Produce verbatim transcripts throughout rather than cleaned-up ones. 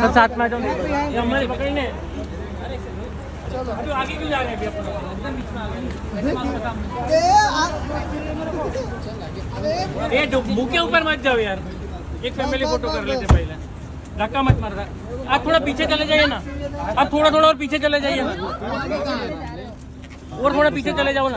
साथ में जाओ, हमारे पकड़ने चलो आगे क्यों जा रहे हैं अभी अपन ये मुंह के ऊपर मत जाओ यार, एक फैमिली फोटो कर लेते पहले, धक्का मत मार रहा। आप थोड़ा पीछे चले जाइए ना, आप थोड़ा थोड़ा और पीछे चले जाइए ना, और थोड़ा पीछे चले जाओ ना,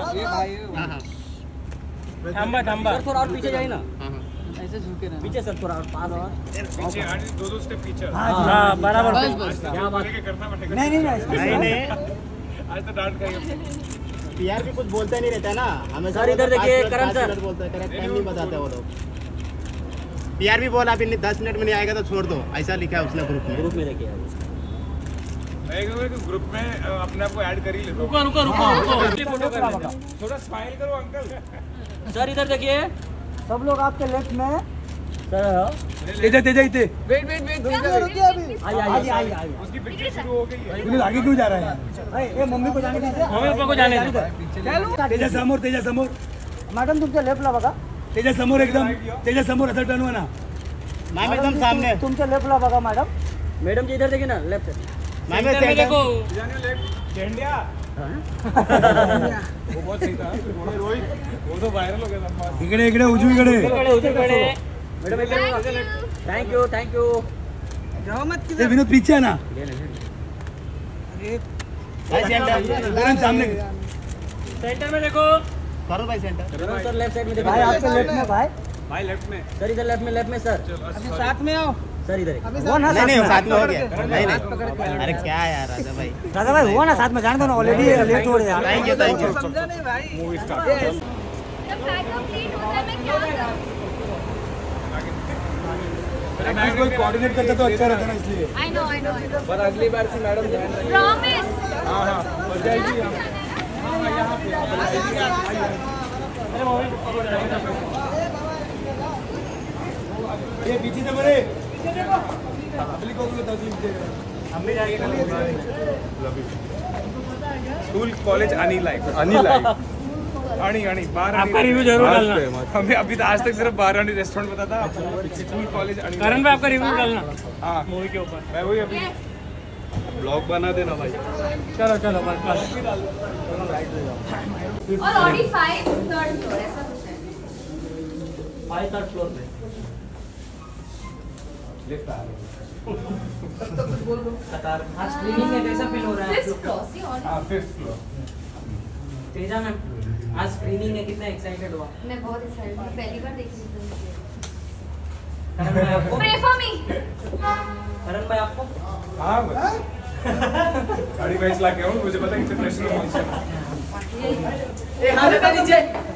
थांबा थांबा थोड़ा और पीछे जाइए ना, ऐसे झुके ना पीछे सर, थोड़ा और पास और पीछे, दो दो स्टेप पीछे। हाँ बराबर, क्या बात करना पड़ेगा। नहीं नहीं नहीं आज तो डांट खाएगा। पीआर भी कुछ बोलते नहीं रहता है ना हमें सर। इधर देखिए करण सर बोलते हैं, करेक्ट टाइम नहीं बताते वो लोग। पीआर भी बोला अभी दस मिनट में नहीं आएगा तो छोड़ दो, ऐसा लिखा है उसने ग्रुप में। ग्रुप में देखिए ग्रुप में अपने आप को ऐड कर ही ले। रुको रुको रुको फोटो कर, थोड़ा स्माइल करो अंकल। सर इधर देखिए सब लोग आपके लेफ्ट में सर। तेजा तेजा इते वेट वेट वेट रुकिए अभी। आइए आइए आइए आइए, उसकी पिक्चर शुरू हो गई है। सुनील आगे क्यों जा रहा है? ए मम्मी को जाने दीजिए, मम्मी पापा को जाने दो। तेजा समोर, तेजा समोर मॅडम तुमच्या लेफ्टला बघा, तेजा समोर एकदम, तेजा समोर असं टर्न हो ना मैम एकदम सामने। तुमच्या लेफ्टला बघा मॅडम। मैडम जी इधर देखिए ना, लेफ्ट मैम देखो। झंडिया वो बहुत सही था रोहित, वो तो वायरल हो गया था। इकडे इकडे उजवीकडे उजवीकडे मैडम इधर। Thank you thank you. जाओ मत किधर, विनोद पीछे है ना। भाई सेंटर सामने सेंटर में देखो, करो भाई सेंटर। सर लेफ्ट साइड में देखो भाई, आपके लेफ्ट में भाई। भाई लेफ्ट में सर, इधर लेफ्ट में, लेफ्ट में सर। अभी साथ में आओ सर इधर वो ना, नहीं नहीं साथ में हो गया। नहीं नहीं अरे क्या यार राजा भाई, दादा भाई हुआ ना साथ में, जान दो ना, ऑलरेडी लेट हो रहे हैं। Thank you thank you. समझा नहीं भाई, मूवी स्टार्ट। कोई कोऑर्डिनेट करता तो अच्छा रहता ना, इसलिए। I know I know I know, पर अगली बार से मैडम ध्यान रखिए। प्रॉमिस। हाँ हाँ ये पीछे से बड़े स्कूल कॉलेज अनी लाइफ, अनी लाइफ अनी अनी बाहर। आपका रिव्यू जरूर डालना। हमें अभी तो आज तक सिर्फ बाहर अनी रेस्टोरेंट पता था, स्कूल कॉलेज अनी। करण भाई आपका रिव्यू डालना हाँ मूवी के ऊपर। मैं वही अभी ब्लॉग बना देना भाई। चलो चलो बस बस। और ऑडी फाइव थर्ड फ्लोर ऐसा कुछ है। फाइव थर्ड फ्लोर पे आज स्क्रीनिंग है, कैसा फील हो रहा है? Fifth floor C audi. हाँ फिफ्थ फ्लोर। तेजा मैम आज स्क्रीनिंग है, कितना एक्साइटेड हुआ? मैं बहुत एक्साइटेड हूँ, पहली बार देख रही हूँ। करण भाई आपको? Pray for me. करण भाई आपको? हाँ गाड़ी बाईस लाख है, मुझे पता है कितने प्रेशर में। नीचे